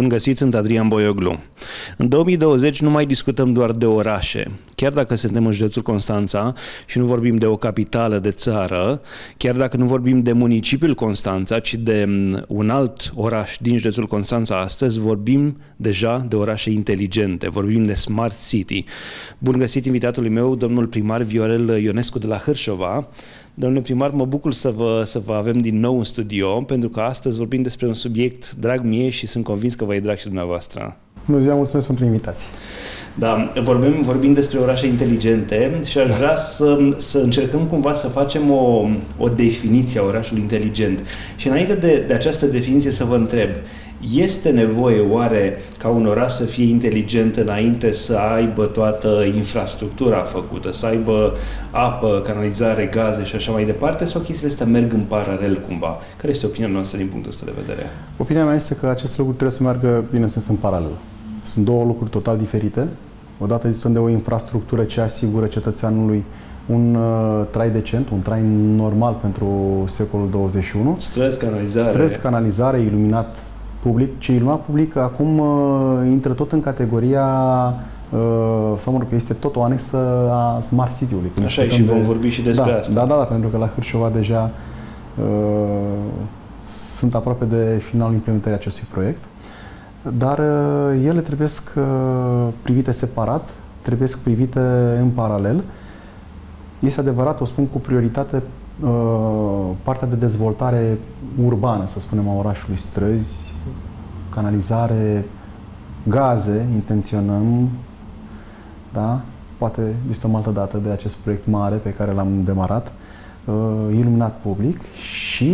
Bun găsit, sunt Adrian Boioglu. În 2020 nu mai discutăm doar de orașe. Chiar dacă suntem în județul Constanța și nu vorbim de o capitală de țară, chiar dacă nu vorbim de municipiul Constanța, ci de un alt oraș din județul Constanța astăzi, vorbim deja de orașe inteligente, vorbim de Smart City. Bun găsit invitatului meu, domnul primar Viorel Ionescu de la Hârșova. Domnule primar, mă bucur să vă avem din nou în studio, pentru că astăzi vorbim despre un subiect drag mie și sunt convins că vă e drag și dumneavoastră. Bună ziua, mulțumesc pentru invitație. Da, vorbim despre orașe inteligente și aș vrea să încercăm cumva să facem o definiție a orașului inteligent. Și înainte de această definiție să vă întreb, este nevoie oare ca un oraș să fie inteligent înainte să aibă toată infrastructura făcută, să aibă apă, canalizare, gaze și așa mai departe, sau chestiile astea merg în paralel cumva? Care este opinia noastră din punctul ăsta de vedere? Opinia mea este că acest lucru trebuie să meargă, bineînțeles, în paralel. Sunt două lucruri total diferite. Odată discutăm de o infrastructură ce asigură cetățeanului un trai decent, un trai normal pentru secolul 21. Străzi, canalizare, iluminat public. Ce iluminat public acum intră tot în categoria, sau mă rog, este tot o anexă a Smart City-ului. Așa, și vom vorbi și despre asta. Da, pentru că la Hârșova deja sunt aproape de finalul implementării acestui proiect. Dar ele trebuie privite separat, trebuie privite în paralel. Este adevărat, o spun cu prioritate, partea de dezvoltare urbană, să spunem, a orașului, străzi, canalizare, gaze, intenționăm, da? Poate discutăm altă dată de acest proiect mare pe care l-am demarat, iluminat public și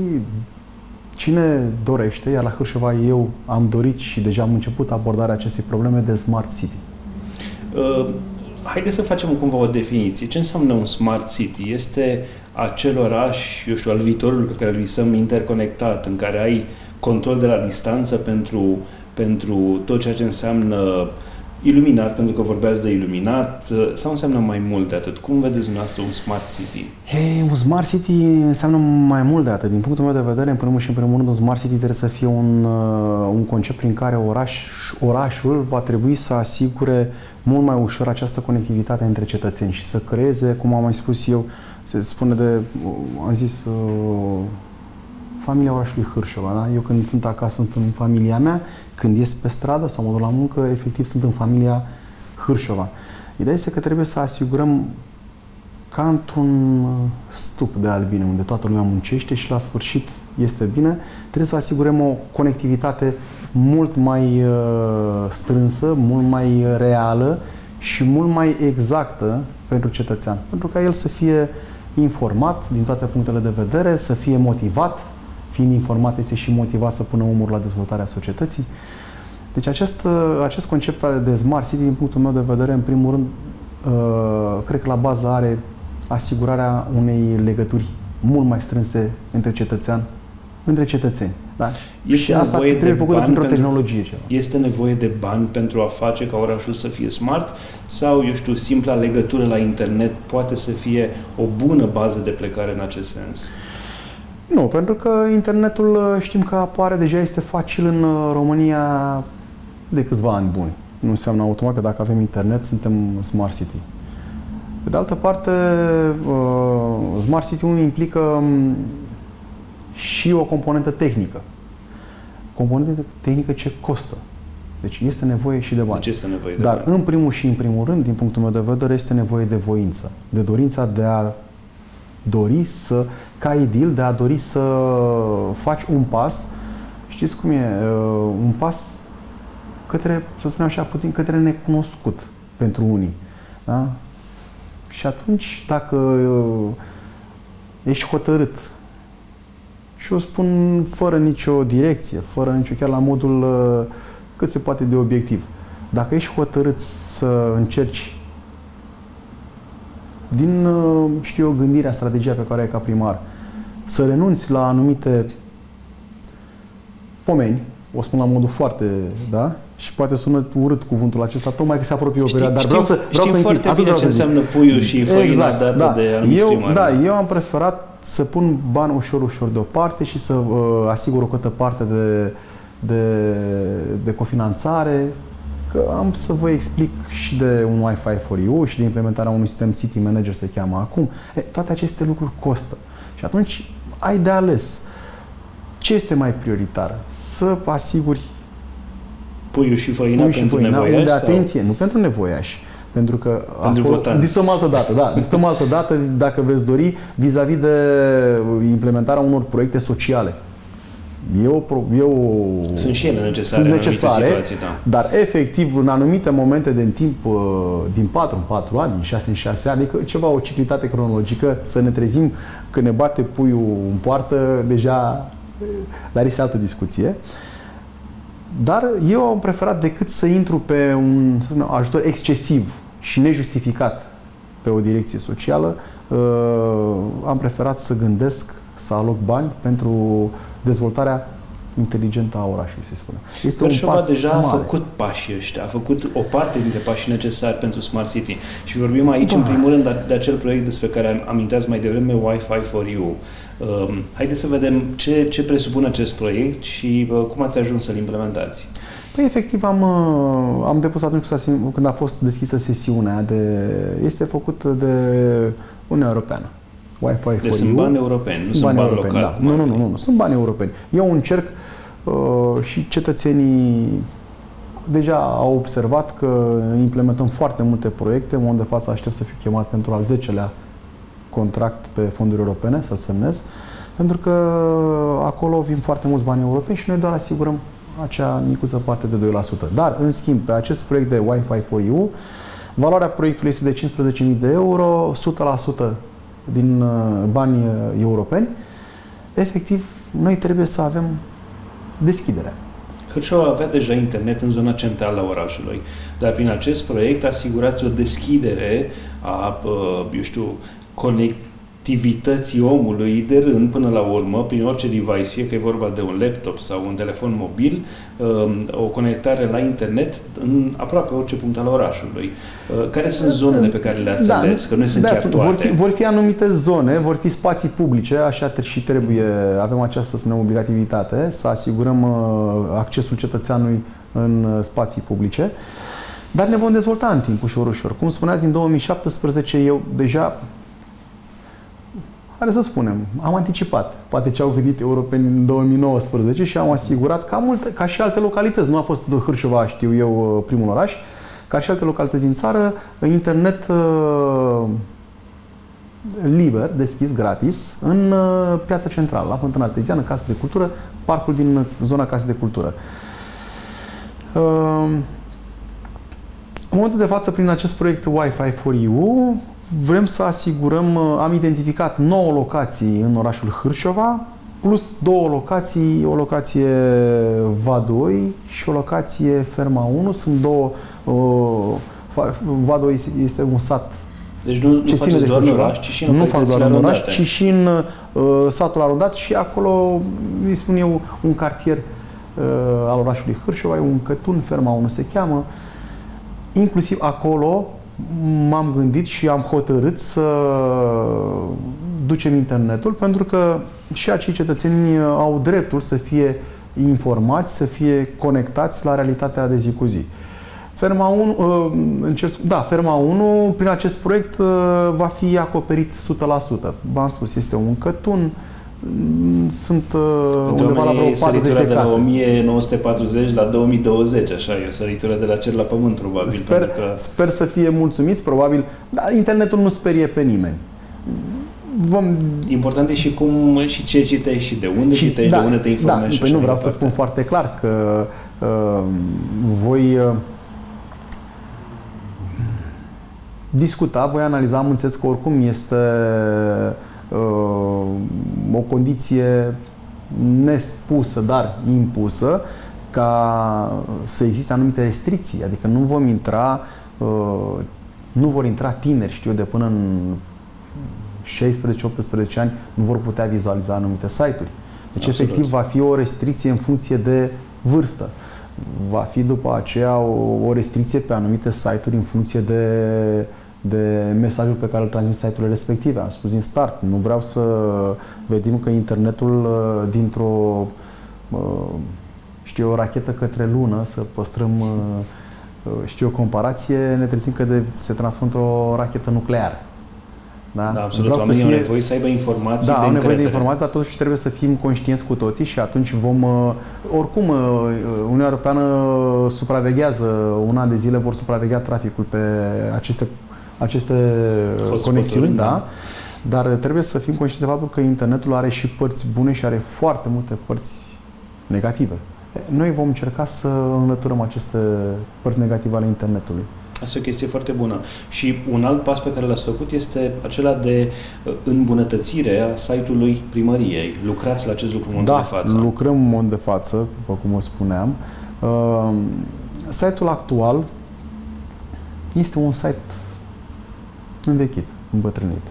cine dorește, iar la Hârșova eu am dorit și deja am început abordarea acestei probleme de Smart City. Haideți să facem cumva o definiție. Ce înseamnă un Smart City? Este acel oraș, eu știu, al viitorului pe care îl visăm interconectat, în care ai control de la distanță pentru tot ceea ce înseamnă iluminat, pentru că vorbeați de iluminat, sau înseamnă mai mult de atât? Cum vedeți dumneavoastră un Smart City? Un Smart City înseamnă mai mult de atât. Din punctul meu de vedere, în primul și în primul rând, un Smart City trebuie să fie un concept prin care orașul va trebui să asigure mult mai ușor această conectivitate între cetățeni și să creeze, cum am mai spus eu, se spune am zis, familia orașului Hârșova. Da? Eu când sunt acasă, sunt în familia mea, când ies pe stradă sau mă duc la muncă, efectiv sunt în familia Hârșova. Ideea este că trebuie să asigurăm ca într-un stup de albine, unde toată lumea muncește și la sfârșit este bine, trebuie să asigurăm o conectivitate mult mai strânsă, mult mai reală și mult mai exactă pentru cetățean. Pentru ca el să fie informat din toate punctele de vedere, să fie motivat. Fiind informat, este și motivat să pună umărul la dezvoltarea societății. Deci acest concept de Smart City, din punctul meu de vedere, în primul rând, cred că la bază are asigurarea unei legături mult mai strânse între cetățeni. Da? Este asta trebuie făcută printr-o tehnologie. Este nevoie de bani pentru a face ca orașul să fie smart? Sau, eu știu, simpla legătură la internet poate să fie o bună bază de plecare în acest sens? Nu, pentru că internetul știm că apare, deja este facil în România de câțiva ani buni. Nu înseamnă automat că dacă avem internet, suntem Smart City. Pe de altă parte, Smart City-ul implică și o componentă tehnică. Componentă tehnică ce costă. Deci este nevoie și de bani. Dar în primul și în primul rând, din punctul meu de vedere, este nevoie de voință. De dorința de a dori ca idil, de a dori să faci un pas, știți cum e, un pas către, să spunem așa, puțin către necunoscut pentru unii. Da? Și atunci, dacă ești hotărât, și o spun fără nicio direcție, fără nicio, chiar la modul cât se poate de obiectiv, dacă ești hotărât să încerci din, știu eu, gândirea, strategia pe care ai ca primar, să renunți la anumite pomeni, o spun la modul foarte, da? Și poate sună urât cuvântul acesta, tocmai că se apropie o perioadă, dar vreau să foarte bine ce înseamnă puiul și făina dată de anumiți primari. Da, eu am preferat să pun bani ușor deoparte și să asigur o câtă parte de cofinanțare, că am să vă explic și de un Wi-Fi for You și de implementarea unui sistem City Manager, se cheamă acum. Toate aceste lucruri costă. Și atunci ai de ales. Ce este mai prioritar? Să asiguri puiul și făina pentru nevoiași? De atenție, nu pentru nevoiași. Pentru că discutăm altă dată, da, discutăm altă dată, dacă veți dori, vis-a-vis de implementarea unor proiecte sociale. Sunt și ele necesare, în anumite situații, da. Dar efectiv, în anumite momente de timp, din 4 în 4 ani, din 6 în 6 ani, adică ceva, o ciclitate cronologică, să ne trezim că ne bate puiul în poartă, deja, dar este altă discuție. Dar eu am preferat, decât să intru pe un ajutor excesiv și nejustificat pe o direcție socială, am preferat să gândesc, să aloc bani pentru dezvoltarea inteligentă a orașului, se spune. Este un pas deja mare. A făcut pașii ăștia, a făcut o parte dintre pașii necesari pentru Smart City. Și vorbim aici, în primul rând, de acel proiect despre care aminteați mai devreme, Wi-Fi for You. Haideți să vedem ce presupune acest proiect și cum ați ajuns să-l implementați. Păi, efectiv, am depus atunci când a fost deschisă sesiunea. Este făcut de Uniunea Europeană. Wi-Fi for You. Sunt bani europeni, nu sunt bani locali. Da. Nu, sunt bani europeni. Eu încerc și cetățenii deja au observat că implementăm foarte multe proiecte. În momentul de față aștept să fiu chemat pentru al 10-lea contract pe fonduri europene, să semnez, pentru că acolo vin foarte mulți bani europeni și noi doar asigurăm acea micuță parte de 2%. Dar, în schimb, pe acest proiect de Wi-Fi for You, valoarea proiectului este de 15.000 de euro, 100% din bani europeni. Efectiv, noi trebuie să avem deschiderea. Hârșova avea deja internet în zona centrală a orașului, dar prin acest proiect asigurați o deschidere a, conectivității omului de rând până la urmă, prin orice device, fie că e vorba de un laptop sau un telefon mobil, o conectare la internet în aproape orice punct al orașului. Care sunt zonele pe care le-ați ales? Că nu sunt chiar toate. Vor fi anumite zone, vor fi spații publice, așa și trebuie, avem această, să spunem, obligativitate, să asigurăm accesul cetățeanului în spații publice, dar ne vom dezvolta în timp, ușor. Cum spuneați, din 2017 eu deja, hai să spunem, am anticipat poate ce au gândit europenii în 2019 și am asigurat ca și alte localități, nu a fost Hârșova, știu eu, primul oraș, ca și alte localități din țară, internet liber, deschis, gratis, în piața centrală, la Fântâna Arteziană, Casă de Cultură, parcul din zona Casă de Cultură. În momentul de față, prin acest proiect Wi-Fi for You, vrem să asigurăm, am identificat 9 locații în orașul Hârșova, plus 2 locații, o locație VA2 și o locație Ferma 1. Sunt două, VA2 este un sat. Deci nu faceți doar în oraș, ci și în localitățile arondate. Ci și în satul arondat și acolo, îi spun eu, un cartier al orașului Hârșova, un Cătun, Ferma 1 se cheamă. Inclusiv acolo m-am gândit și am hotărât să ducem internetul, pentru că și acei cetățeni au dreptul să fie informați, să fie conectați la realitatea de zi cu zi. Ferma 1, Ferma 1, prin acest proiect va fi acoperit 100%. V-am spus, este un Cătun, sunt undeva la vreo 40 de case. De la 1940 la 2020, așa, e o săritură de la cer la pământ, probabil. Sper să fie mulțumiți, probabil. Dar internetul nu sperie pe nimeni. Important e și ce citești și de unde citești, de unde te informezi. Păi nu vreau să spun foarte clar că voi discuta, voi analiza, am înțeles că oricum este o condiție nespusă, dar impusă, ca să existe anumite restricții. Adică nu vor intra tineri, știu, de până în 16-18 ani, nu vor putea vizualiza anumite site-uri. Deci, efectiv, va fi o restricție în funcție de vârstă. Va fi după aceea o restricție pe anumite site-uri în funcție de mesajul pe care îl transmit site-urile respective. Am spus din start, nu vreau să vedem că internetul dintr-o o rachetă către lună, să păstrăm, o comparație, ne trezim că se transformă într-o rachetă nucleară. Da? Da, absolut. Oamenii au nevoie să aibă informații de au nevoie de încredere. informații, dar totuși trebuie să fim conștienți cu toții și atunci vom... Oricum, Uniunea Europeană supraveghează, un an de zile vor supraveghea traficul pe aceste conexiuni, da? Dar trebuie să fim conștienți de faptul că internetul are și părți bune și are foarte multe părți negative. Noi vom încerca să înlăturăm aceste părți negative ale internetului. Asta e o chestie foarte bună. Și un alt pas pe care l-ați făcut este acela de îmbunătățire a site-ului primăriei. Lucrați la acest lucru în momentul de față. Da, lucrăm în mod de față, după cum o spuneam. Site-ul actual este un site învechit, îmbătrânit.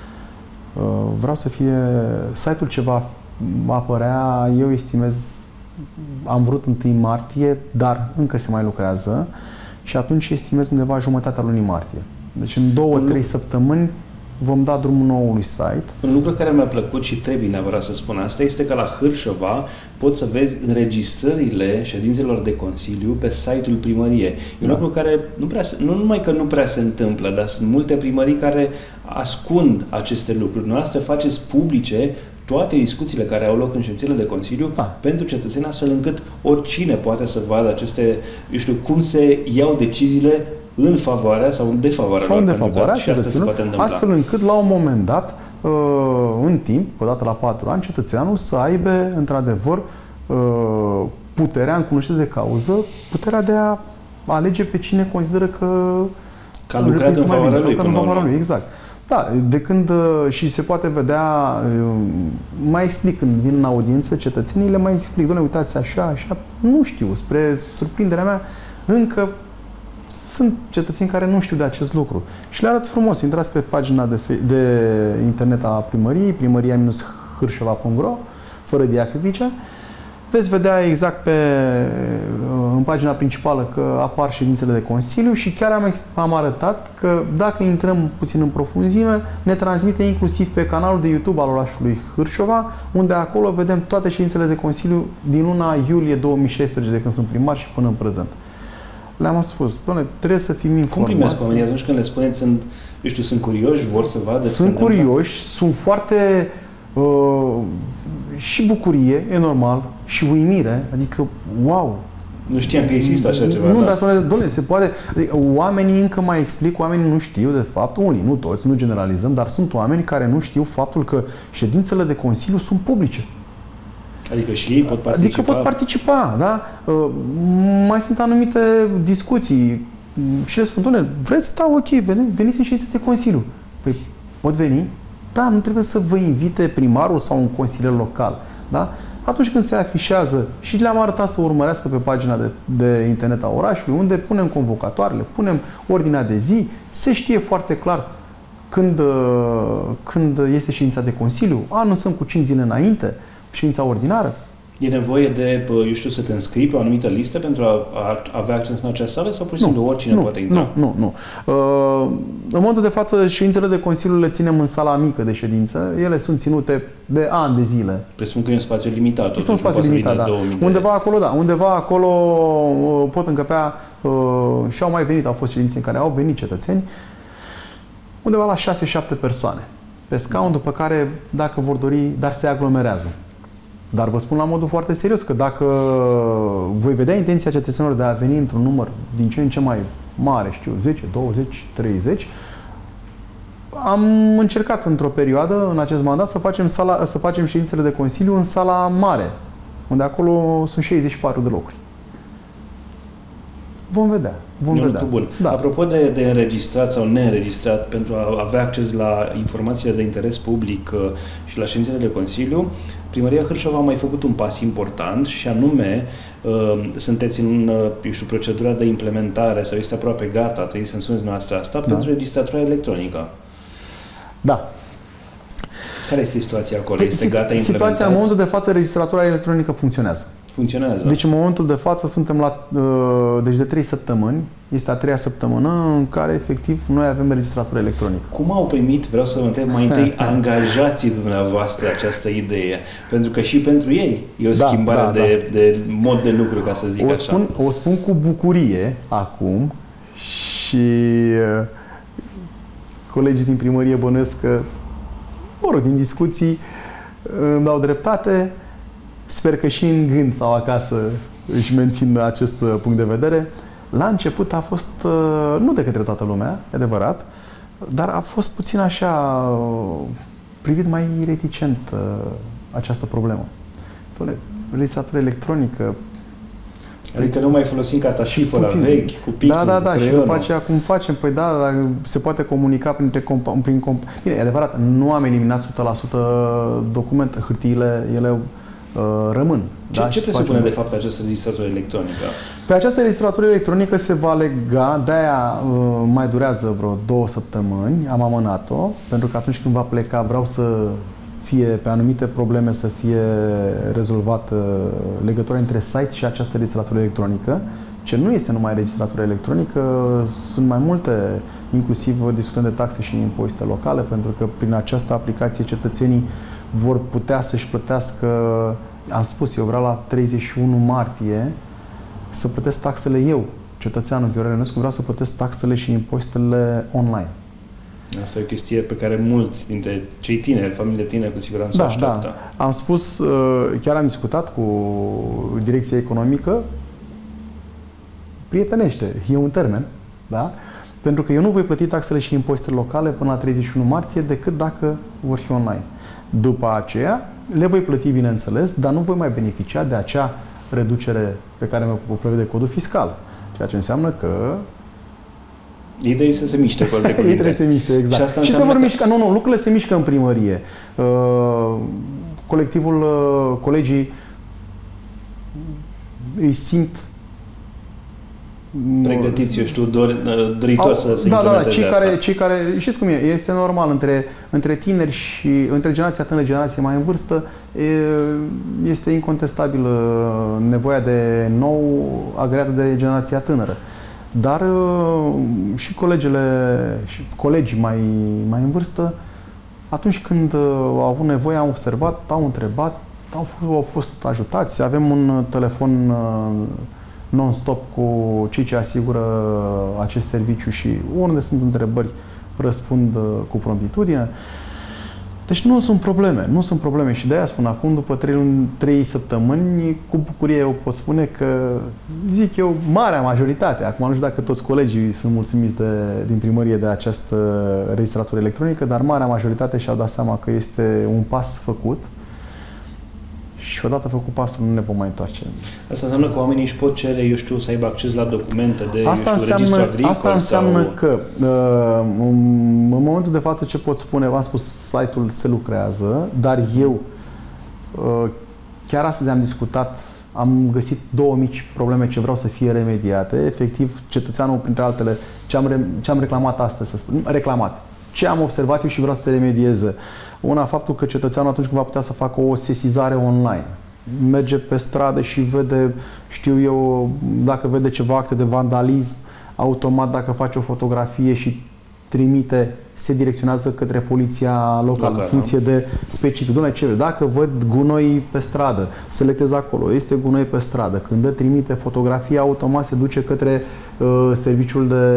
Vreau să fie... Site-ul ce va apărea, eu estimez, am vrut 1 martie, dar încă se mai lucrează și atunci estimez undeva jumătatea lunii martie. Deci în 2-3 săptămâni vom da drumul noului site. Un lucru care mi-a plăcut și trebuie neapărat să spun asta este că la Hârșova poți să vezi înregistrările ședințelor de Consiliu pe site-ul primăriei. E un lucru care nu numai că nu prea se întâmplă, dar sunt multe primării care ascund aceste lucruri. Noastră faceți publice toate discuțiile care au loc în ședințele de Consiliu pentru cetățeni, astfel încât oricine poate să vadă aceste, cum se iau deciziile în favoarea sau în defavoarea sau în defavoarea și asta se poate întâmpla. Astfel încât la un moment dat, în timp, odată la 4 ani, cetățeanul să aibă într-adevăr puterea, în cunoștință de cauză, puterea de a alege pe cine consideră că a lucrat în favoarea lui, până la urmă. Exact. Da, de când și se poate vedea, mai explic când vin în audiență cetățenii, le mai explic, doamne, uitați așa, nu știu, spre surprinderea mea, încă sunt cetățeni care nu știu de acest lucru. Și le arăt frumos, intrați pe pagina de internet a primăriei, primaria-hârșova.ro, fără diacritice, veți vedea exact în pagina principală că apar ședințele de Consiliu și chiar am arătat că dacă intrăm puțin în profunzime, ne transmite inclusiv pe canalul de YouTube al orașului Hârșova, unde acolo vedem toate ședințele de Consiliu din luna iulie 2016, de când sunt primar și până în prezent. Le-am spus, doamne, trebuie să fim informați. Cum primesc oamenii atunci când le spuneți, sunt curioși, vor să vadă? Sunt curioși, sunt foarte... și bucurie, e normal, și uimire, adică, wow! Nu știam că există așa ceva. Nu, dar, doamne, se poate... Adică, oamenii încă mai explic, oamenii nu știu, de fapt, unii, nu toți, nu generalizăm, dar sunt oameni care nu știu faptul că ședințele de Consiliu sunt publice. Adică și ei pot participa? Adică pot participa, da? Mai sunt anumite discuții și le spun, doamne, vreți? Da, ok, veniți în ședințe de Consiliu. Păi, pot veni? Da, nu trebuie să vă invite primarul sau un consilier local, da? Atunci când se afișează și le-am arătat să urmărească pe pagina de internet a orașului, unde punem convocatoarele, punem ordinea de zi, se știe foarte clar când este ședința de Consiliu, anunțăm cu 5 zile înainte, ședința ordinară. E nevoie de, să te înscrii pe o anumită listă pentru a avea acces în acea sală sau pur și simplu oricine poate intra? Nu. În momentul de față, ședințele de Consiliu le ținem în sala mică de ședință. Ele sunt ținute de ani de zile. Presupun că e un spațiu limitat. Este un spațiu limitat, da. Undeva acolo pot încăpea și au mai venit, au fost ședințe în care au venit cetățeni, undeva la 6-7 persoane pe scaun, după care, dacă vor dori, dar se aglomerează. Dar vă spun la modul foarte serios că dacă voi vedea intenția cetățenilor de a veni într-un număr din ce în ce mai mare, 10, 20, 30, am încercat într-o perioadă, în acest mandat, să facem ședințele de Consiliu în sala mare, unde acolo sunt 64 de locuri. Vom vedea. Bun. Da. Apropo de înregistrat sau neînregistrat, pentru a avea acces la informațiile de interes public și la ședințele de Consiliu, Primăria Hârșova a mai făcut un pas important și anume sunteți în procedura de implementare sau este aproape gata, trebuie să-mi spuneți noastră asta, pentru registratura electronică. Da. Care este situația acolo? Este gata implementată? Situația în momentul de față, registratura electronică funcționează. funcționează. Deci în momentul de față suntem la... Deci de 3 săptămâni, este a 3-a săptămână în care efectiv noi avem registratură electronică. Cum au primit, vreau să vă întreb mai întâi, angajații dumneavoastră această idee? Pentru că și pentru ei e o schimbare de mod de lucru, ca să zic așa. O spun cu bucurie acum și colegii din primărie bănuiesc că, mă rog, din discuții îmi dau dreptate. Sper că și în gând sau acasă își mențin acest punct de vedere. La început a fost, nu de către toată lumea, e adevărat, dar a fost puțin așa, privit mai reticent această problemă. Registratură electronică. Adică nu mai folosim catastiful la vechi, cu pixul, Da, și după aceea cum facem? Păi se poate comunica Bine, e adevărat, nu am eliminat 100% documente, hârtiile, ele rămân. Ce presupune de fapt această registratură electronică? Pe această registratură electronică se va lega, de-aia mai durează vreo 2 săptămâni, am amânat-o, pentru că atunci când va pleca vreau să fie, pe anumite probleme, să fie rezolvată legătura între site și această registratură electronică, ce nu este numai registratură electronică, sunt mai multe, inclusiv discutăm de taxe și impozite locale, pentru că prin această aplicație cetățenii vor putea să-și plătească, am spus, eu vreau la 31 martie să plătesc taxele eu, cetățeanul Viorel Ionescu, vreau să plătesc taxele și impozitele online. Asta e o chestie pe care mulți dintre cei tineri, familiile tineri, cu siguranță o așteaptă. Am spus, chiar am discutat cu direcția economică, prietenește, e un termen, da? Pentru că eu nu voi plăti taxele și impozitele locale până la 31 martie decât dacă vor fi online. După aceea, le voi plăti, bineînțeles, dar nu voi mai beneficia de acea reducere pe care o prevede codul fiscal. Ceea ce înseamnă că ei trebuie să se miște, cu alte cuvinte. Ei trebuie să se miște, exact. Și se vor mișca. Nu, lucrurile se mișcă în primărie. Colegii îi simt pregătiți, eu știu, doritori să se implementeze asta. Cei care, știți cum e, este normal, între tineri și între generația tânără, generația mai în vârstă, este incontestabil nevoia de nou agreată de generația tânără. Dar și colegii mai în vârstă, atunci când au avut nevoie, au observat, au întrebat, au fost ajutați. Avem un telefon non-stop cu cei ce asigură acest serviciu și unde sunt întrebări, răspund cu promptitudine. Deci nu sunt probleme și de-aia spun acum, după 3 săptămâni, cu bucurie eu pot spune că, zic eu, marea majoritate, acum nu știu dacă toți colegii sunt mulțumiți din primărie de această registratură electronică, dar marea majoritate și-au dat seama că este un pas făcut și odată făcut pasul nu ne vom mai întoarce. Asta înseamnă că oamenii își pot cere, eu știu, să aibă acces la documente de, registru agricol? Asta înseamnă că în momentul de față ce pot spune, v-am spus, site-ul se lucrează, dar eu chiar astăzi am discutat, am găsit 2 mici probleme ce vreau să fie remediate. Efectiv, cetățeanul, printre altele, ce am reclamat astăzi, să spun, ce am observat eu și vreau să se remedieze. Una, faptul că cetățeanul atunci când va putea să facă o sesizare online, merge pe stradă și vede, știu eu, dacă vede ceva acte de vandalism, automat dacă face o fotografie și trimite, se direcționează către poliția locală, în funcție de specific. Dacă văd gunoi pe stradă, selectez acolo, este gunoi pe stradă. Când trimite fotografia, automat se duce către serviciul de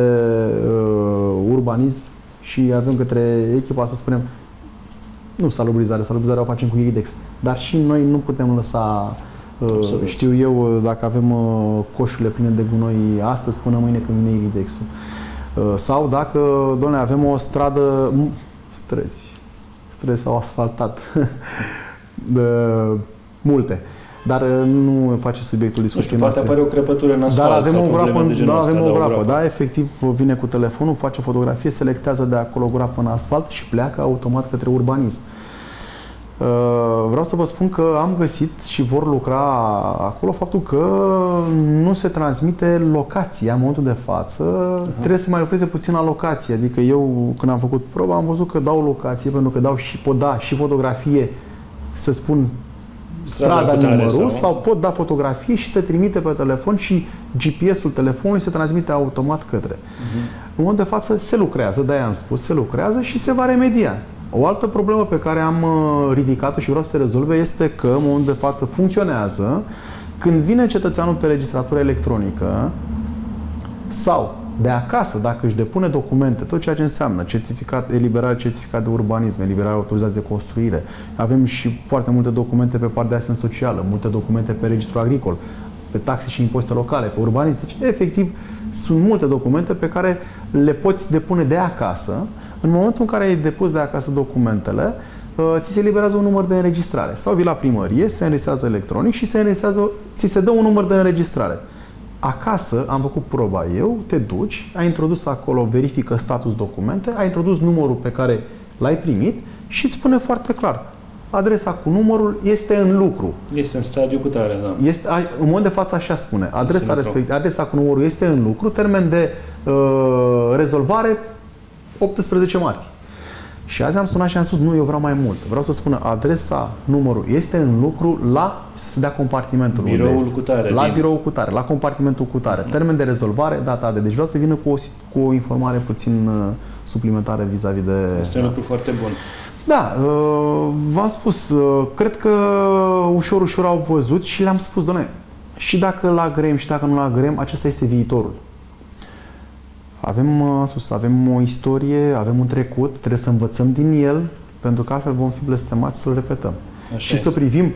urbanism și avem către echipa, să spunem, nu salubrizarea o facem cu Iridex, dar și noi nu putem lăsa, știu eu, dacă avem coșurile pline de gunoi astăzi până mâine când vine Iridexul. Sau dacă, doamne, avem o stradă, străzi sau asfaltat, multe. Dar nu face subiectul discuției noastre. Poate apare o crăpătură în asfalt. Dar avem o grapă. Da, efectiv vine cu telefonul, face fotografie, selectează de acolo o grapă în asfalt și pleacă automat către urbanism. Vreau să vă spun că am găsit și vor lucra acolo faptul că nu se transmite locația în momentul de față. Trebuie să mai lucreze puțin la locație. Adică eu, când am făcut proba, am văzut că dau locație, pentru că pot da și fotografie, să spun, strada numărul sau pot da fotografii și se trimite pe telefon și GPS-ul telefonului se transmite automat către. În mod de față se lucrează, de-aia am spus, se lucrează și se va remedia. O altă problemă pe care am ridicat-o și vreau să se rezolve este că în mod de față funcționează când vine cetățeanul pe registratură electronică sau de acasă, dacă își depune documente, tot ceea ce înseamnă certificat, eliberare certificat de urbanism, eliberare autorizație de construire. Avem și foarte multe documente pe partea de asistență socială, multe documente pe registrul agricol, pe taxe și impozite locale, pe urbanism. Deci, efectiv, sunt multe documente pe care le poți depune de acasă. În momentul în care ai depus de acasă documentele, ți se eliberează un număr de înregistrare. Sau vii la primărie, se înregistrează electronic și ți se dă un număr de înregistrare. Acasă, am făcut proba eu, te duci, ai introdus acolo, verifică status documente, ai introdus numărul pe care l-ai primit și îți spune foarte clar. Adresa cu numărul este în lucru. Este în stadiu cu tare, da. În mod de față așa spune. Adresa cu numărul este în lucru, termen de rezolvare 18 martie. Și azi am sunat și am spus, nu, eu vreau mai mult. Vreau să spună adresa, numărul este în lucru să se dea compartimentul. Biroul cu tare. La biroul cu tare, la compartimentul cu tare. Termen de rezolvare, data de. Deci vreau să vină cu o informare puțin suplimentară vis-a-vis de... Este un lucru foarte bun. Da, v-am spus, cred că ușor, ușor au văzut și le-am spus, doamne, și dacă îl agrem și dacă nu îl agrem, acesta este viitorul. Avem o istorie, avem un trecut, trebuie să învățăm din el, pentru că altfel vom fi blestemați să-l repetăm. Și să privim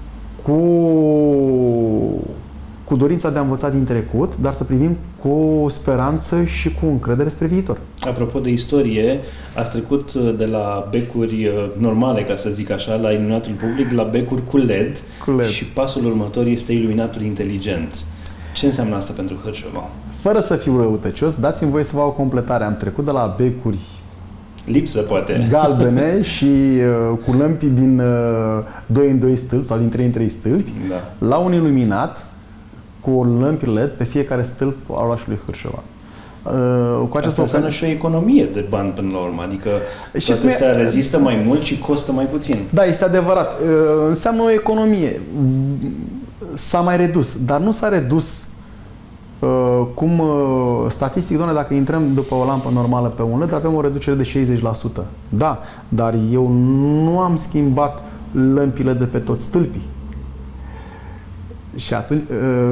cu dorința de a învăța din trecut, dar să privim cu speranță și cu încredere spre viitor. Apropo de istorie, ați trecut de la becuri normale, ca să zic așa, la iluminatul public, la becuri cu LED. Și pasul următor este iluminatul inteligent. Ce înseamnă asta pentru Hârșova? Fără să fiu răutăcios, dați-mi voie să vă fac o completare. Am trecut de la becuri lipsă, poate, galbene și cu lămpi din 2 în 2 stâlpi sau din 3 în 3 stâlpi, da, la un iluminat cu lămpi LED pe fiecare stâlp al orașului Hârșova. Asta înseamnă și o economie de bani până la urmă, adică toate astea rezistă mai mult și costă mai puțin. Da, este adevărat. Înseamnă o economie. S-a mai redus, dar nu s-a redus statistic, doamne, dacă intrăm după o lampă normală pe un LED, avem o reducere de 60%. Da, dar eu nu am schimbat lămpile de pe toți stâlpii. Și atunci,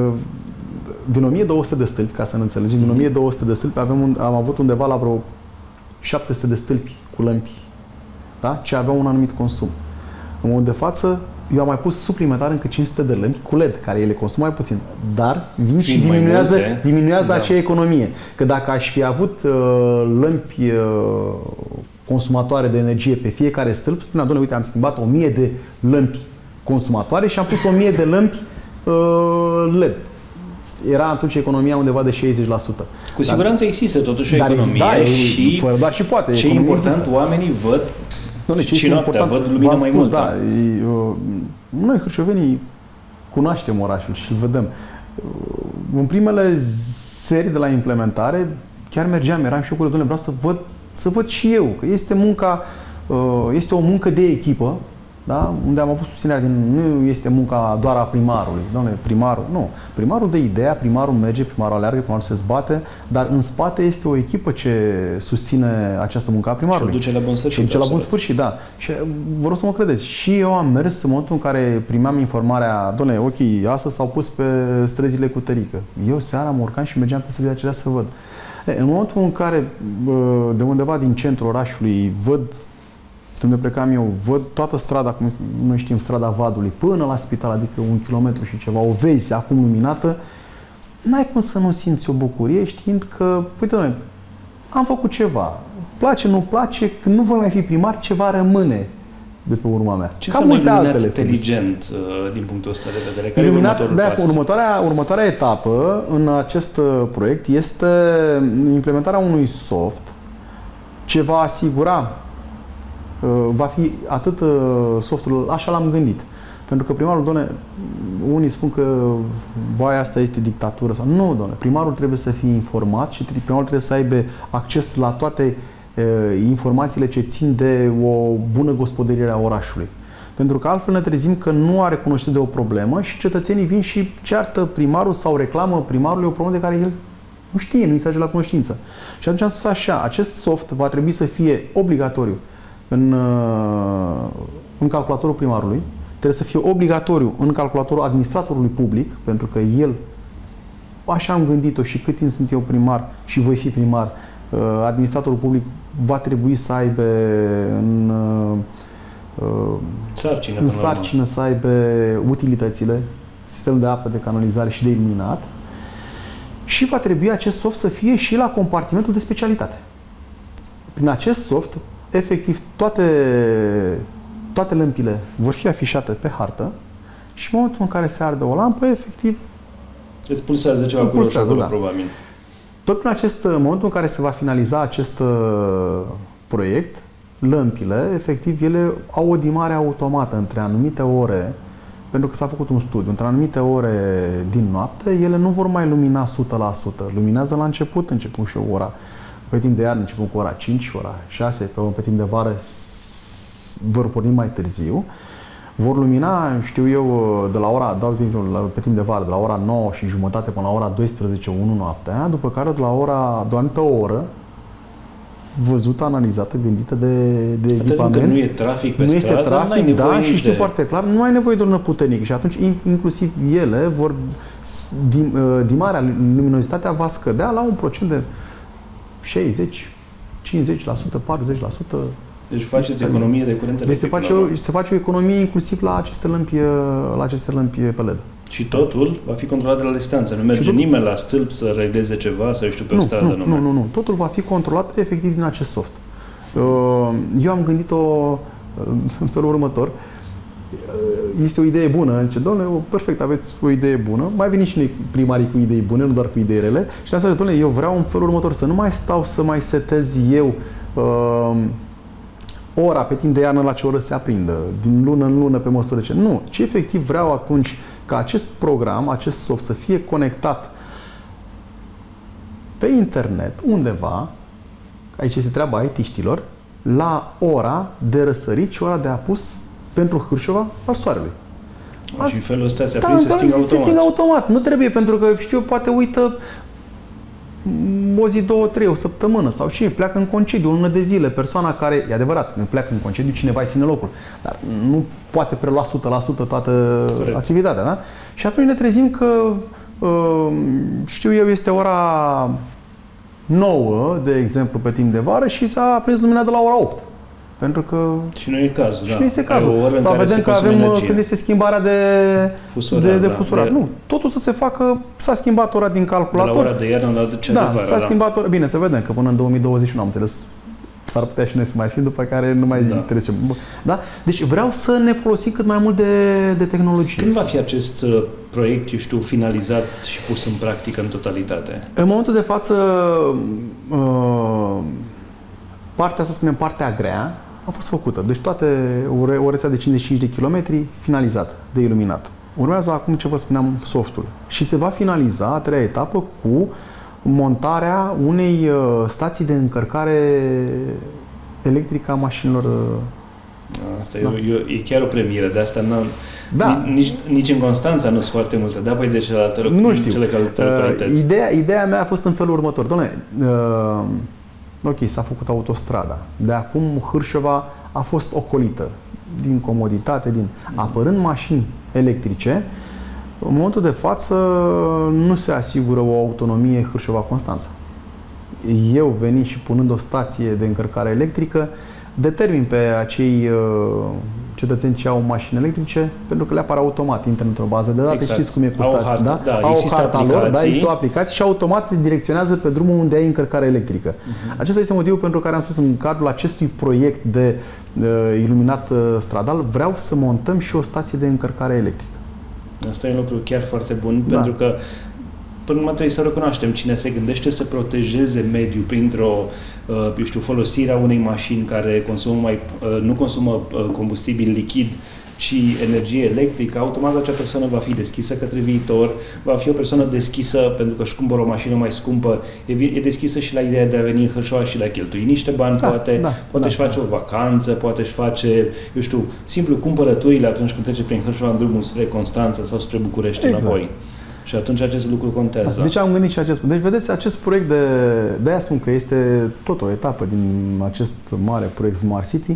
din 1200 de stâlpi, ca să ne înțelegem, din 1200 de stâlpi am avut undeva la vreo 700 de stâlpi cu lămpi, da? Ce aveau un anumit consum. În momentul de față, eu am mai pus suplimentar încă 500 de lămpi cu LED, care ele consumă mai puțin, dar vin și diminuează da, acea economie. Că dacă aș fi avut lămpi consumatoare de energie pe fiecare stâlp, spunea, doamne, uite, am schimbat 1000 de lămpi consumatoare și am pus 1000 de lămpi LED. Era atunci economia undeva de 60%. Cu siguranță există totuși o economie și, dar și poate. Ce e important, oamenii văd și noaptea, văd lumină mai multă. Da, noi, hârșovenii, cunoaștem orașul și îl vedem. În primele serii de la implementare, chiar eram și eu cu domnule, vreau să văd și eu, că este o muncă de echipă, da? Unde am avut susținerea nu este munca doar a primarului. Doamne, primarul dă ideea, primarul merge, primarul aleargă, primarul se zbate, dar în spate este o echipă ce susține această muncă a primarului. Și o duce la bun sfârșit. Și o duce la bun sfârșit, da. Și vă rog să mă credeți. Și eu am mers în momentul în care primeam informarea, doamne, ok, astăzi s-au pus pe străzile cu tărică. Eu seara mă urcam și mergeam pe străzile acelea să văd. În momentul în care de undeva din centrul orașului văd, unde plecam eu, văd toată strada, cum noi știm, strada Vadului, până la spital, adică 1 kilometru și ceva, o vezi acum luminată, n-ai cum să nu simți o bucurie știind că, uite, noi, am făcut ceva, place, nu place, când nu voi mai fi primar, ceva rămâne de pe urma mea. Ce înseamnă iluminat inteligent din punctul ăsta de vedere? Care e următoarea etapă în acest proiect este implementarea unui soft ce va asigura, va fi atât softul, așa l-am gândit. Pentru că primarul, doamne, unii spun că vai, asta este dictatură. Sau, nu, doamne, primarul trebuie să fie informat și primarul trebuie să aibă acces la toate informațiile ce țin de o bună gospodărire a orașului. Pentru că altfel ne trezim că nu are cunoștință de o problemă și cetățenii vin și ceartă primarul sau reclamă primarului o problemă de care el nu știe, nu-i se la cunoștință. Și atunci am spus așa, acest soft va trebui să fie obligatoriu în calculatorul primarului, trebuie să fie obligatoriu în calculatorul administratorului public, pentru că el, așa am gândit-o și cât timp sunt eu primar și voi fi primar, administratorul public va trebui să aibă în sarcină să aibă utilitățile, sistemul de apă, de canalizare și de iluminat, și va trebui acest soft să fie și la compartimentul de specialitate. Prin acest soft, efectiv, toate lămpile vor fi afișate pe hartă și în momentul în care se arde o lampă, efectiv, îți pulsează ceva cu roșu acolo, probabil. Tot în momentul în care se va finaliza acest proiect, lămpile, efectiv, ele au o dimare automată între anumite ore, pentru că s-a făcut un studiu, între anumite ore din noapte, ele nu vor mai lumina 100%. Luminează la început și o ora. Pe timp de iarnă începând cu ora 5, ora 6, pe timp de vară vor porni mai târziu. Vor lumina, știu eu, de la ora, pe timp de vară, de la ora 9:30 până la ora 12:01 noaptea, după care de la o anumită oră, văzută, analizată, gândită de echipament. Nu e trafic pe stradă, este trafic, da, și știu foarte clar, nu ai nevoie de o lună puternică și atunci inclusiv ele vor, dimarea, luminositatea va scădea la un procent de 60, 50%, 40%. Deci faceți economie de curent electric. Deci se face o economie inclusiv la aceste lămpi pe LED. Și totul va fi controlat de la distanță. Nu merge nimeni la stâlp să regleze ceva, să știu, pe o stradă numai. Nu. Totul va fi controlat efectiv din acest soft. Eu am gândit-o în felul următor. Este o idee bună. Zice, domnule, perfect, aveți o idee bună. Mai venim și noi primarii cu idei bune, nu doar cu idei rele. Și asta, domnule, eu vreau în felul următor să nu mai stau să mai setez eu ora pe timp de iarnă la ce oră se aprindă, din lună în lună pe măsură ce. Nu, ci efectiv vreau atunci ca acest program, acest soft să fie conectat pe internet undeva, aici este treaba IT-știlor, la ora de răsărit și ora de apus pentru Hârșova al soarelui. Și în felul ăsta se aprinde, se stingă automat. Se stingă automat. Nu trebuie, pentru că, știu, poate uită o zi, 2, 3, o săptămână sau și pleacă în concediu, o lună de zile. Persoana care, e adevărat, când pleacă în concediu, cineva îi ține locul. Dar nu poate prelua 100% toată activitatea, da? Și atunci ne trezim că, știu eu, este ora 9, de exemplu, pe timp de vară și s-a aprins lumina de la ora 8. Pentru că... Și nu e cazul, da. Și nu este cazul. Sau vedem că avem când este schimbarea de fusorar. Nu. Totul să se facă, s-a schimbat ora din calculator. De la ora de iarnă la cea de vară, s-a schimbat ora. Bine, să vedem că până în 2021 am înțeles. S-ar putea și noi să mai fim, după care nu mai trecem. Da? Deci vreau să ne folosim cât mai mult de tehnologie. Când va fi acest proiect, eu știu, finalizat și pus în practică în totalitate? În momentul de față, partea, să spunem, partea grea, a fost făcută. Deci o rețea de 55 de kilometri finalizat, de iluminat. Urmează acum, ce vă spuneam, softul. Și se va finaliza a treia etapă cu montarea unei stații de încărcare electrică a mașinilor. Asta e chiar o premieră, de asta nici în Constanța nu sunt foarte multe, dar păi de celelalte localități. Ideea mea a fost în felul următor. Doamne, ok, s-a făcut autostrada. De acum Hârșova a fost ocolită din comoditate, apărând mașini electrice. În momentul de față nu se asigură o autonomie Hârșova-Constanța. Eu venind și punând o stație de încărcare electrică, determin pe acei cetățeni ce au mașini electrice, pentru că le apare automat, intră într-o bază de date, exact. Știți cum e cu stația, da? Au o harta lor, există o aplicație și automat te direcționează pe drumul unde ai încărcare electrică. Acesta este motivul pentru care am spus în cadrul acestui proiect de iluminat stradal, vreau să montăm și o stație de încărcare electrică. Asta e un lucru chiar foarte bun, pentru că până la urmă trebuie să recunoaștem, cine se gândește să protejeze mediul printr-o, folosirea unei mașini care nu consumă combustibil lichid ci energie electrică, automat acea persoană va fi deschisă către viitor, va fi o persoană deschisă pentru că își cumpără o mașină mai scumpă, e deschisă și la ideea de a veni în Hârșova și de a cheltui niște bani, poate își face o vacanță, poate își face, eu știu, simplu cumpărăturile atunci când trece prin Hârșova în drumul spre Constanța sau spre București înapoi. Și atunci acest lucru contează. Deci am gândit și acest. Deci vedeți, acest proiect de aia spun că este tot o etapă din acest mare proiect Smart City.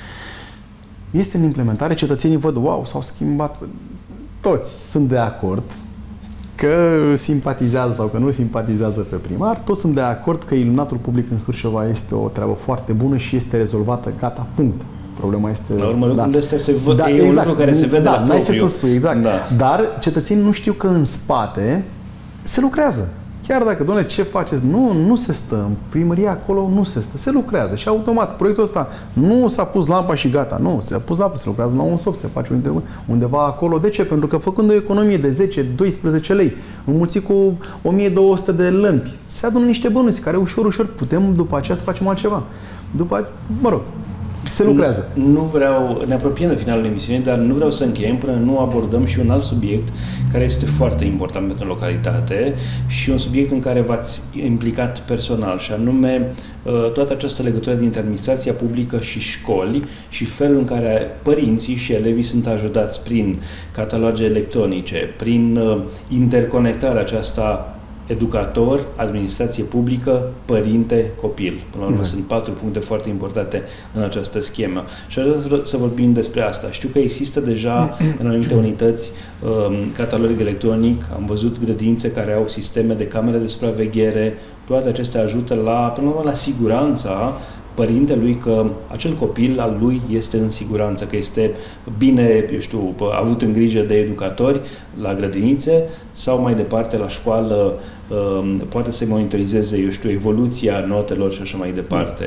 Este în implementare, cetățenii văd, wow, s-au schimbat. Toți sunt de acord că simpatizează sau că nu simpatizează pe primar, toți sunt de acord că iluminatul public în Hârșova este o treabă foarte bună și este rezolvată, gata, punct. Problema este... La urmă, lucrurile astea se văd, e un lucru care se vede la propriu. N-ai ce să spui, exact. Dar cetățenii nu știu că în spate se lucrează. Chiar dacă, doamne, ce faceți? Nu se stă. În primăria acolo nu se stă. Se lucrează. Și automat, proiectul ăsta nu s-a pus lampa și gata. Nu, se-a pus lampa, se lucrează la un stop, se face undeva acolo. De ce? Pentru că făcând o economie de 10-12 lei, înmulțit cu 1200 de lămpi, se adună niște bănuți care ușor putem după aceea să facem altceva. După, mă rog, se lucrează. Nu vreau, ne apropiem de finalul emisiunii, dar nu vreau să încheiem până nu abordăm și un alt subiect care este foarte important pentru localitate și un subiect în care v-ați implicat personal, și anume toată această legătură dintre administrația publică și școli și felul în care părinții și elevii sunt ajutați prin cataloge electronice, prin interconectarea aceasta educator, administrație publică, părinte, copil. Până la urmă sunt 4 puncte foarte importante în această schemă. Și aș vrea să vorbim despre asta. Știu că există deja în anumite unități catalog electronic, am văzut grădinițe care au sisteme de camere de supraveghere, toate acestea ajută până la urmă, la siguranța părintelui că acel copil al lui este în siguranță, că este bine, eu știu, avut în grijă de educatori la grădinițe sau mai departe la școală, poate să-i monitorizeze, eu știu, evoluția notelor și așa mai departe.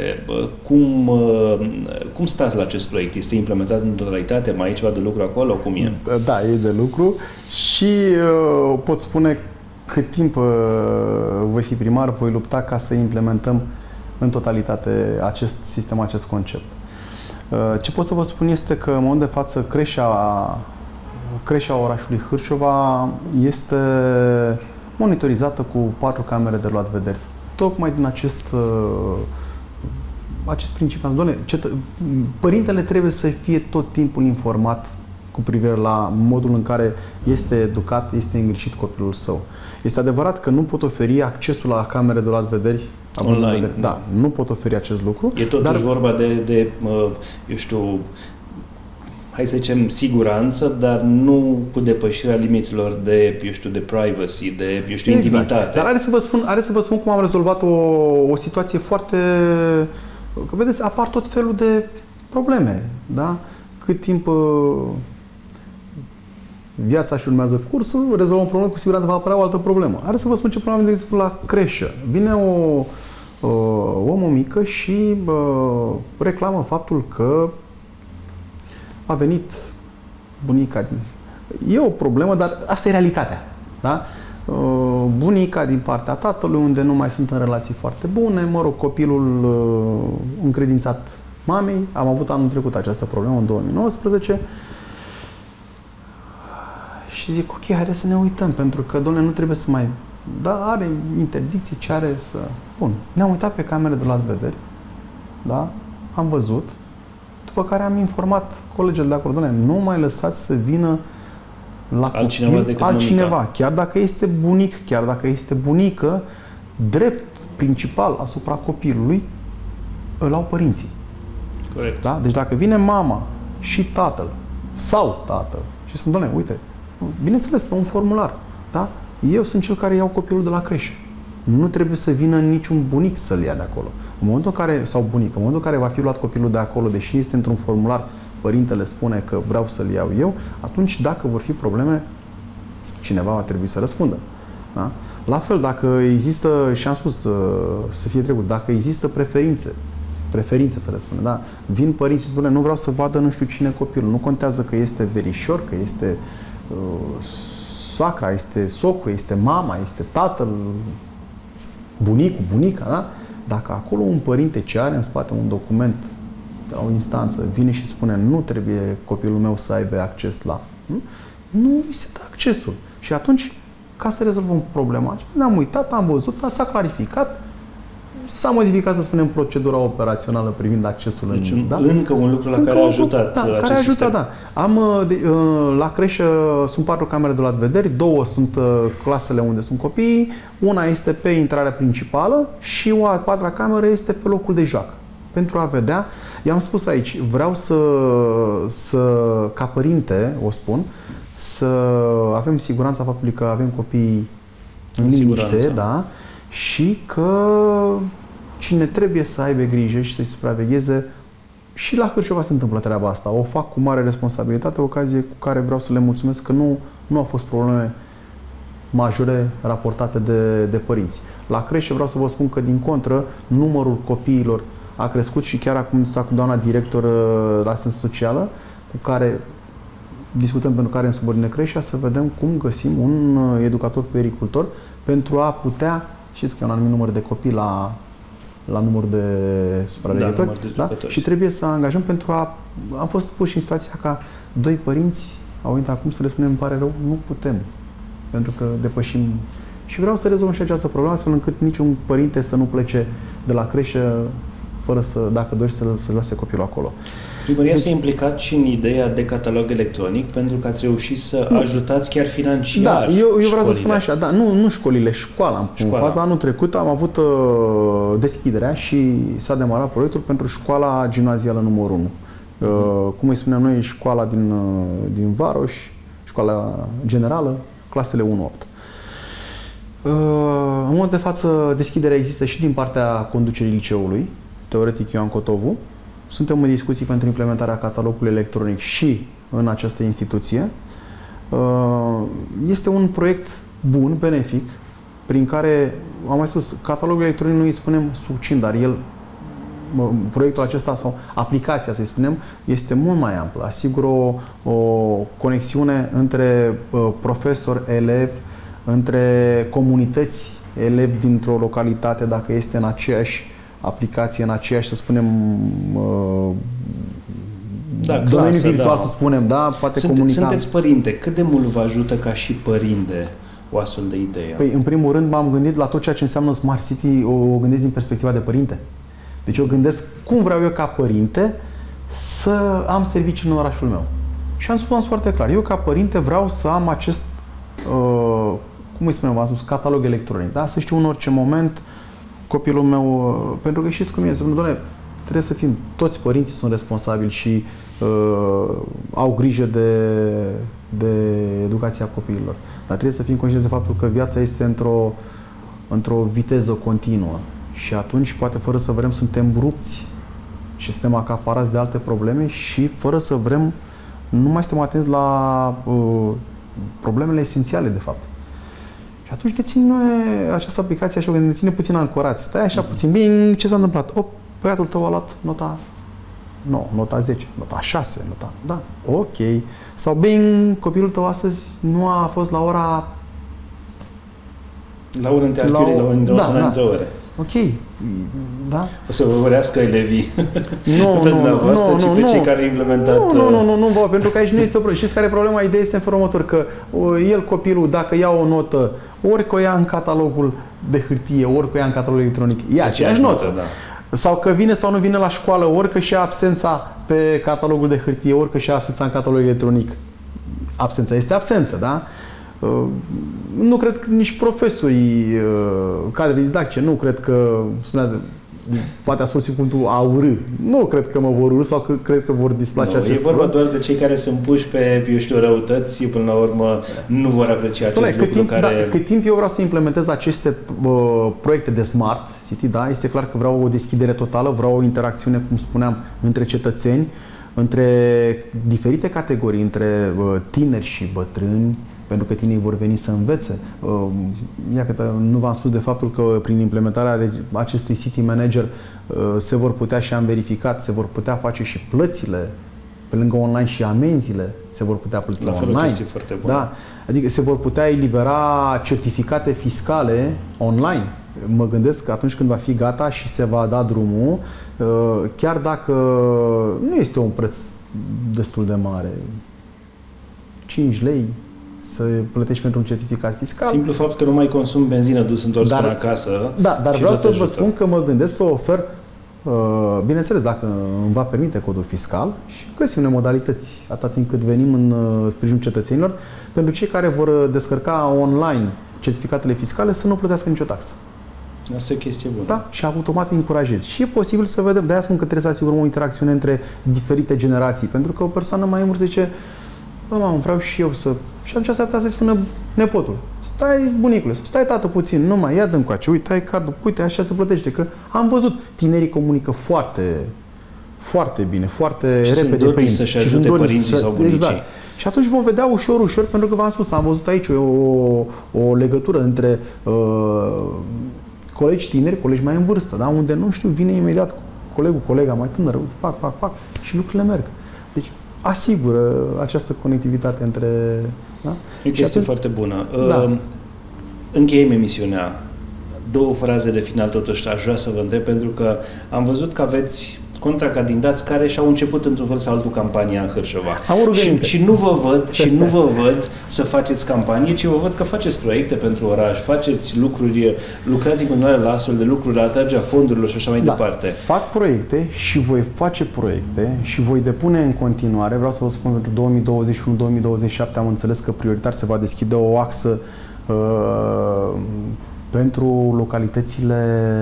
Cum stați la acest proiect? Este implementat în totalitate? Mai e ceva de lucru acolo? Cum e? Da, e de lucru și pot spune cât timp voi fi primar, voi lupta ca să implementăm în totalitate acest sistem, acest concept. Ce pot să vă spun este că în momentul de față creșa orașului Hârșova este monitorizată cu 4 camere de luat vederi. Tocmai din acest principiu. Doamne, părintele trebuie să fie tot timpul informat cu privire la modul în care este educat, este îngrijit copilul său. Este adevărat că nu pot oferi accesul la camere de luat vederi online. Da, nu pot oferi acest lucru. E totuși vorba de eu știu, hai să zicem, siguranță, dar nu cu depășirea limitelor de, eu știu, de privacy, de, eu știu, intimitate. Dar are să vă spun cum am rezolvat o situație foarte... Că vedeți, apar tot felul de probleme, da? Cât timp viața și urmează cursul, rezolvăm o problemă, cu siguranță va apărea o altă problemă. Are să vă spun ce problemă, de exemplu, la creșă. Vine o mămică și reclamă faptul că a venit bunica. E o problemă, dar asta e realitatea. Da? Bunica din partea tatălui, unde nu mai sunt în relații foarte bune, mă rog, copilul încredințat mamei. Am avut anul trecut această problemă, în 2019. Și zic, ok, haideți să ne uităm, pentru că, doamne, nu trebuie să mai... Da, are interdicții, ce are să... Bun, ne-am uitat pe camere de luat vederi, da, am văzut, după care am informat colegii de acolo, doamne, nu mai lăsați să vină la altcineva, chiar dacă este bunic, chiar dacă este bunică, drept principal asupra copilului îl au părinții. Corect. Da? Deci dacă vine mama și tatăl, sau tatăl, și spun, doamne, uite, bineînțeles, pe un formular, da? Eu sunt cel care iau copilul de la creșă. Nu trebuie să vină niciun bunic să-l ia de acolo. În momentul în care, sau bunică, în momentul în care va fi luat copilul de acolo, deși este într-un formular, părintele spune că vreau să-l iau eu, atunci, dacă vor fi probleme, cineva va trebui să răspundă. Da? La fel, dacă există, și am spus să fie trecut, dacă există preferințe să le spune, da? Vin părinții și spune, nu vreau să vadă nu știu cine copilul, nu contează că este verișor, că este soacra, este socru, este mama, este tatăl, bunicul, bunica, da? Dacă acolo un părinte ce are în spate un document o instanță vine și spune nu trebuie copilul meu să aibă acces la, nu îi se dă accesul. Și atunci, ca să rezolvăm problema, ne-am uitat, am văzut, s-a clarificat, s-a modificat, să spunem, procedura operațională privind accesul. Deci încă un lucru la care a ajutat acest sistem. Da. La creșă sunt 4 camere de luat vederi, 2 sunt clasele unde sunt copiii, una este pe intrarea principală și o a 4-a cameră este pe locul de joacă. Pentru a vedea, i-am spus aici, vreau ca părinte, o spun, să avem siguranța faptului că avem copii în liniște, da, și că cine trebuie să aibă grijă și să-i supravegheze, și la Hârșova se întâmplă treaba asta. O fac cu mare responsabilitate, ocazie cu care vreau să le mulțumesc că nu au fost probleme majore raportate de părinți. La creșe vreau să vă spun că, din contră, numărul copiilor a crescut și chiar acum stau cu doamna director la asistență socială, cu care discutăm pentru care în subordine creșa, să vedem cum găsim un educator puericultor pentru a putea, știți că e un anumit număr de copii la număr de supraveghetori, da? Și trebuie să angajăm pentru a... Am fost puși în situația ca 2 părinți au venit acum să le spunem, îmi pare rău, nu putem, pentru că depășim. Și vreau să rezolvăm și această problemă, astfel încât niciun părinte să nu plece de la creșă fără să, dacă dorește, să lase copilul acolo. Primăria s-a implicat și în ideea de catalog electronic pentru că ați reușit să ajutați chiar financiar. Da, eu vreau să spun așa, da, nu școlile, școala. În faza anul trecut am avut deschiderea și s-a demarat proiectul pentru școala gimnazială numărul 1. Cum îi spuneam noi, școala din Varoș, școala generală, clasele 1-8. În mod de față, deschiderea există și din partea conducerii liceului, teoretic Ioan Cotovu. Suntem în discuții pentru implementarea catalogului electronic și în această instituție. Este un proiect bun, benefic, prin care, am mai spus, catalogul electronic nu îi spunem succint, dar proiectul acesta sau aplicația, să-i spunem, este mult mai amplă. Asigură o conexiune între profesor, elev, între comunități, elevi dintr-o localitate, dacă este în aceeași aplicație, în aceeași, să spunem, domeniu virtual, să spunem, da? Poate comunica. Sunteți părinte. Cât de mult vă ajută ca și părinte o astfel de idee? Păi, în primul rând, m-am gândit la tot ceea ce înseamnă Smart City, o gândesc din perspectiva de părinte. Deci eu gândesc cum vreau eu ca părinte să am servicii în orașul meu. Și am spus foarte clar, eu ca părinte vreau să am acest, cum îi spunem, v-am spus, catalog electronic, da? Să știu în orice moment copilul meu, pentru că știți cum e, doamne, trebuie să fim, toți părinții sunt responsabili și au grijă de educația copiilor. Dar trebuie să fim conștienți de faptul că viața este într-o viteză continuă și atunci, poate fără să vrem, suntem rupți și suntem acaparați de alte probleme și fără să vrem, nu mai suntem atenți la problemele esențiale, de fapt. Și atunci ne ține această aplicație așa, ne ține puțin ancorați. Stai așa puțin, bine, ce s-a întâmplat? Băiatul tău a luat nota 9, nota 10, nota 6, nota... Da, ok. Sau, bine, copilul tău astăzi nu a fost la ora... La ora interacțiunii, la ora între ore. Ok, da. O să vă vorbească elevii. Nu, ci pe cei care au implementat... Nu, pentru că aici nu este o problemă. Știți care e problema? Ideea este în felul următor, că el, copilul, dacă ia o notă, ori că o ia în catalogul de hârtie, ori că o ia în catalogul electronic, ia aceeași notă. Da. Sau că vine sau nu vine la școală, ori că și-a absența pe catalogul de hârtie, ori că și-a absența în catalogul electronic. Absența este absență, da? Nu cred că nici profesorii, cadre didactice, nu cred că, spunează, poate ați folosit cuvântul a urâ. Nu cred că mă vor urâ sau că cred că vor displace acest lucru. E vorba doar de cei care sunt puși pe, eu știu, răutăți, până la urmă nu vor aprecia acest lucru care... Cât timp eu vreau să implementez aceste proiecte de Smart City, da, este clar că vreau o deschidere totală, vreau o interacțiune, cum spuneam, între cetățeni, între diferite categorii, între tineri și bătrâni, pentru că tinerii vor veni să învețe. Nu v-am spus de faptul că prin implementarea acestui City Manager se vor putea, și am verificat, se vor putea face și plățile, pe lângă online, și amenziile se vor putea plăti la online. O chestie foarte bună. Da. Adică se vor putea elibera certificate fiscale online. mă gândesc că atunci când va fi gata și se va da drumul, chiar dacă nu este un preț destul de mare, 5 lei să plătești pentru un certificat fiscal. Simplu fapt că nu mai consum benzină dus întors până acasă. Da, dar vreau să vă spun că mă gândesc să ofer, bineînțeles, dacă îmi va permite codul fiscal, și găsim modalități atât timp cât venim în sprijinul cetățenilor, pentru cei care vor descărca online certificatele fiscale să nu plătească nicio taxă. Asta e o chestie bună. Da, și automat încurajezi. Și e posibil să vedem, de-aia spun că trebuie să asigurăm o interacțiune între diferite generații, pentru că o persoană mai în vârstă zice: bă, mamă, vreau și eu să... Și atunci s-ar putea să-i spună nepotul: stai, bunicule, stai, tată, puțin, nu mai ia dă încoace, uite, ai cardul, uite, așa se plătește, că am văzut, tinerii comunică foarte bine, foarte și repede sunt dornici să-și ajute părinții sau bunicii. Exact. Și atunci vom vedea ușor, pentru că v-am spus, am văzut aici o legătură între colegi tineri, colegi mai în vârstă, da? Unde, nu știu, vine imediat colega mai tânără, pac, și lucrurile merg. Deci asigură această conectivitate între... Da? E o chestie foarte bună. Da. Încheiem emisiunea. 2 fraze de final totuși aș vrea să vă întreb, pentru că am văzut că aveți contracandidați care și-au început într-un fel sau altul campania în Hârșova. Și nu vă văd să faceți campanie, ci vă văd că faceți proiecte pentru oraș, faceți lucruri, lucrați în continuare la astfel de lucruri, la atragerea fondurilor și așa mai departe. Fac proiecte și voi face proiecte și voi depune în continuare. Vreau să vă spun, pentru 2021-2027 am înțeles că prioritar se va deschide o axă pentru localitățile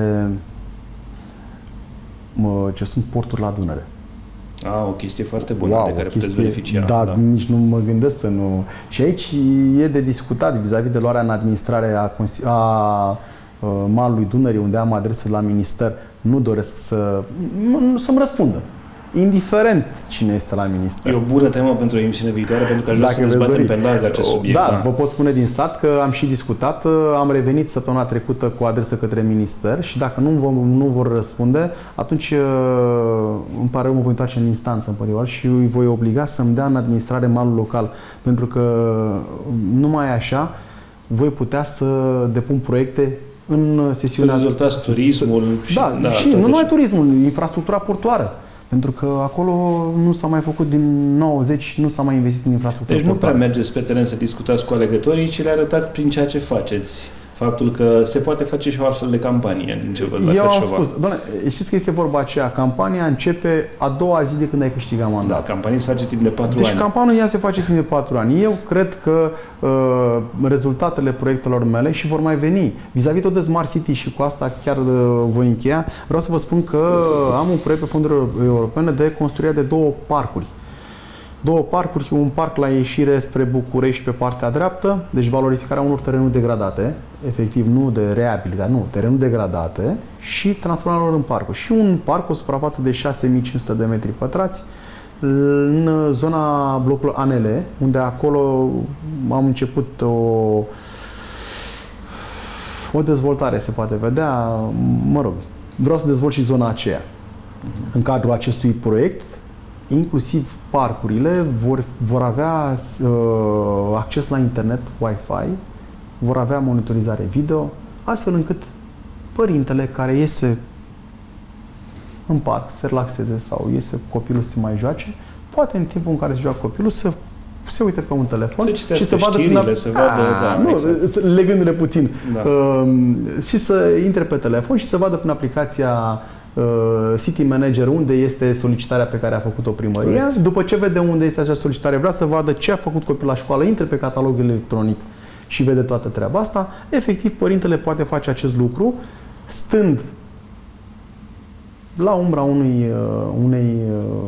ce sunt porturi la Dunăre. O chestie foarte bună de care puteți beneficia. Da, nici nu mă gândesc să nu... Și aici e de discutat vis-a-vis de luarea în administrare a malului Dunării, unde am adresă la minister. Nu doresc să-mi răspundă. Indiferent cine este la minister. E o bună temă pentru o emisiune viitoare, pentru că aș vrea să dezbatem pe larg acest subiect. Da, vă pot spune din start că am și discutat, am revenit săptămâna trecută cu adresă către minister și dacă nu vor răspunde, atunci îmi pare rău, mă voi întoarce în instanță împotriva și îi voi obliga să-mi dea în administrare malul local, pentru că numai așa voi putea să depun proiecte în sesiunea... Să dezvoltați turismul. Și nu numai turismul, infrastructura portoară. Pentru că acolo nu s-a mai făcut din 90, nu s-a mai investit în infrastructură. Deci nu prea mergeți pe teren să discutați cu alegătorii, ci le arătați prin ceea ce faceți. Faptul că se poate face și o astfel de campanie din ce văd la Hârșova. Eu am spus, doamne, știți că este vorba aceea, campania începe a doua zi de când ai câștigat mandat. Da, campania se face timp de 4 ani. Deci campania se face timp de 4 ani. Eu cred că rezultatele proiectelor mele și vor mai veni. Vis-a-vis tot de Smart City și cu asta chiar voi încheia, vreau să vă spun că am un proiect pe fonduri europene de construirea de 2 parcuri. 2 parcuri, un parc la ieșire spre București pe partea dreaptă, deci valorificarea unor terenuri degradate, efectiv nu de reabilitate, nu, terenuri degradate și transformarea lor în parcuri. Și un parc, o suprafață de 6500 de metri pătrați, în zona blocului ANL, unde acolo am început o dezvoltare, se poate vedea, mă rog, vreau să dezvolt și zona aceea. În cadrul acestui proiect, inclusiv parcurile vor avea acces la internet, Wi-Fi, vor avea monitorizare video, astfel încât părintele care iese în parc, să se relaxeze sau iese copilul să se mai joace, poate în timpul în care se joacă copilul să se uite pe un telefon și să vadă știrile, să vadă, exact. Legându-le puțin, și să intre pe telefon și să vadă prin aplicația City Manager unde este solicitarea pe care a făcut-o primăria. Corect. După ce vede unde este această solicitare, vrea să vadă ce a făcut copilul la școală, intre pe catalogul electronic și vede toată treaba asta. Efectiv, părintele poate face acest lucru stând la umbra unei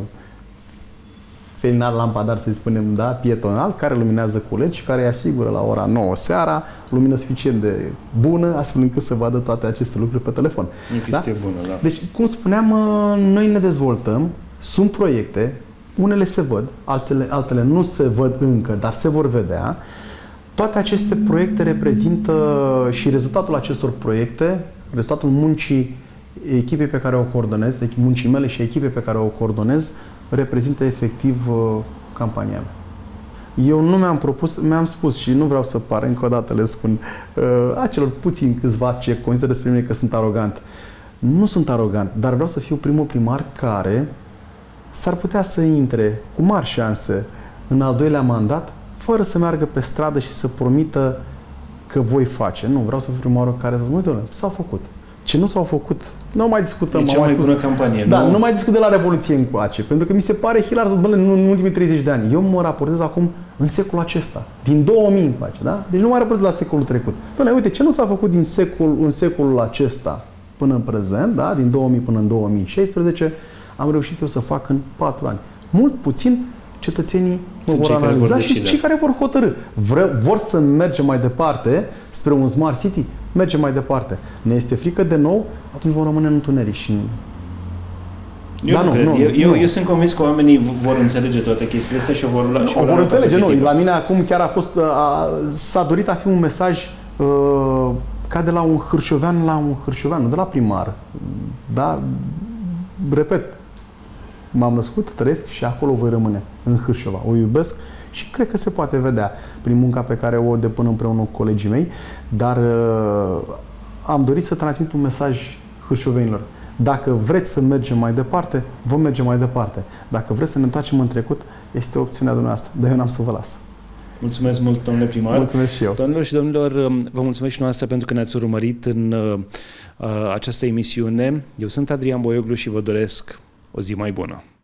felinar lampadar, să spunem, da, pietonal, care luminează cu LED și care îi asigură la ora 9 seara lumină suficient de bună, astfel încât să vadă toate aceste lucruri pe telefon. Da? Bună, da. Deci, cum spuneam, noi ne dezvoltăm, sunt proiecte, unele se văd, altele nu se văd încă, dar se vor vedea. Toate aceste proiecte reprezintă și rezultatul acestor proiecte, rezultatul muncii echipei pe care o coordonez, muncii mele și echipei pe care o coordonez, reprezintă efectiv campania mea. Eu nu mi-am propus, mi-am spus și nu vreau să par, încă o dată le spun, acelor puțini câțiva ce consideră despre mine că sunt arogant. Nu sunt arogant, dar vreau să fiu primul primar care s-ar putea să intre cu mari șanse în al doilea mandat, fără să meargă pe stradă și să promită că voi face. Nu, vreau să fiu primarul care să spun, uite, s-au făcut. Ce nu s-au făcut, nu mai discutăm. E cea mai bună campanie, da, nu? Nu mai discut de la Revoluție încoace, pentru că mi se pare hilar să în ultimii 30 de ani. Eu mă raportez acum în secolul acesta, din 2000 încoace, da? Deci nu mai raportez la secolul trecut. Doamne, uite, ce nu s-a făcut în secolul acesta până în prezent, da? Din 2000 până în 2016, am reușit eu să fac în 4 ani. Mult, puțin, cetățenii vor analiza și cei care vor hotărâ. Vor să mergem mai departe spre un smart city? Mergem mai departe. Ne este frică de nou? Atunci vom rămâne în întuneric. Eu sunt convins că oamenii vor înțelege toate chestiile astea și o vor lua. O vor înțelege, nu. La mine acum chiar a fost, s-a dorit a fi un mesaj ca de la un hârșovean la un hârșovean, nu de la primar. Da? Repet, m-am născut, trăiesc și acolo voi rămâne, în Hârșova. O iubesc și cred că se poate vedea prin munca pe care o depun împreună cu colegii mei, dar am dorit să transmit un mesaj hârșovenilor. Dacă vreți să mergem mai departe, vom merge mai departe. Dacă vreți să ne întoarcem în trecut, este opțiunea dumneavoastră, dar eu n-am să vă las. Mulțumesc mult, domnule primar. Mulțumesc și eu. Doamnelor și domnilor, vă mulțumesc și noastră pentru că ne-ați urmărit în această emisiune. Eu sunt Adrian Boioglu și vă doresc o zi mai bună.